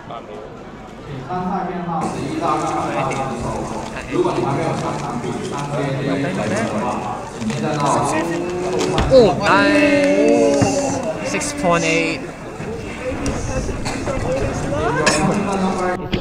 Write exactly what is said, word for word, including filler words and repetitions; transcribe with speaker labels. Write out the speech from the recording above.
Speaker 1: 参赛编号十一到三十号的手，如果你还没有上场比三 K 的话，请现在到
Speaker 2: 哦 ，nice，six point eight。